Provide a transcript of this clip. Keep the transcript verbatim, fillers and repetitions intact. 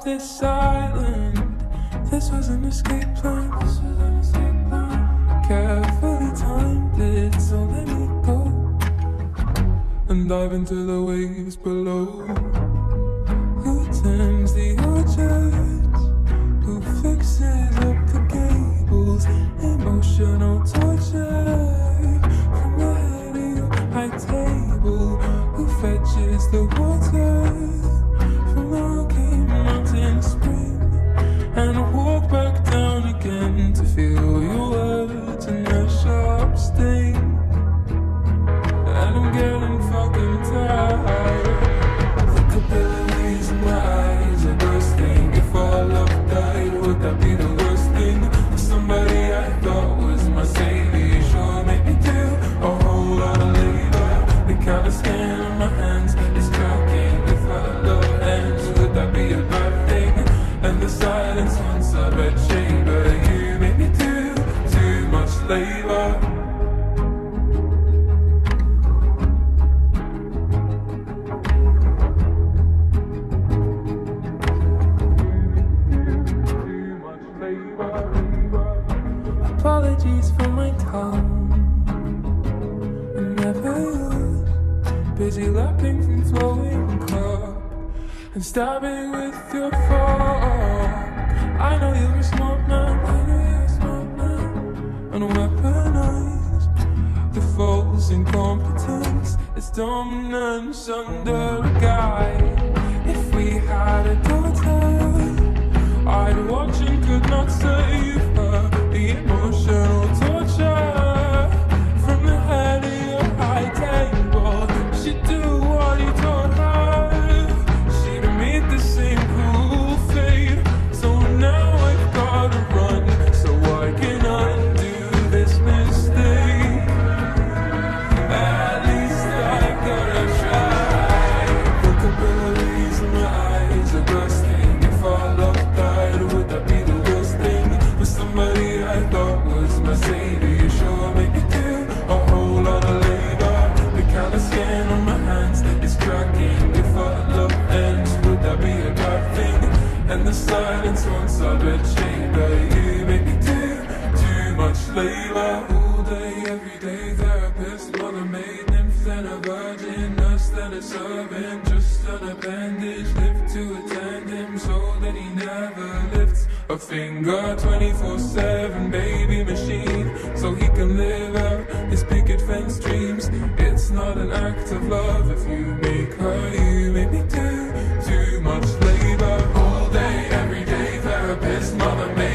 off this island. This was an escape plan. This was an escape plan. Carefully timed it, so let me go and dive into the waves below. Who tends the orchards? Who fixes up the gables? Emotional torture from the head of your high table. Who fetches the water from the rocky mountain spring and walk back down again to feel your words and their sharp sting? And I'm getting fucking tired. The capillaries in my eyes are bursting. If all love died, would that be the worst thing? Somebody I thought was my saviour sure made me do a whole lot of labor. The kind of skin on my hands is cracking. If our love ends, would that be a bad thing? And the silence once I read chamber, you made me do too much labor. Apologies for my tongue, I never used. Busy lapping from flowing cup and stabbing with your fork. I know you're a smart man, I know you're a smart man, and weaponize the false incompetence. It's dominance under a guy. If we had a daughter, I'd watch and could not save her. The emotional torture from the head of your high table. She'd do what he taught her. She'd meet the same cruel fate. So now I've gotta run so I can undo this mistake. At least I gotta try. The capillaries in my eyes are bursting. If our love died, would that be the worst thing? For somebody I thought was my saviour sure made me do a whole lot of labor. The kind of skin on my hands is cracking. If our love ends, would that be a bad thing? And the silence once I read chamber, you made me do too much labor. All day, every day, therapist, mother maid, nymph, then a virgin, nurse, then a servant, just on a bandage, live to attend him so that he never lifts a finger. Twenty-four seven baby machine, so he can live out his picket fence dreams. It's not an act of love if you make her. You make me do too much labor. All day, every day, therapist, mother maid,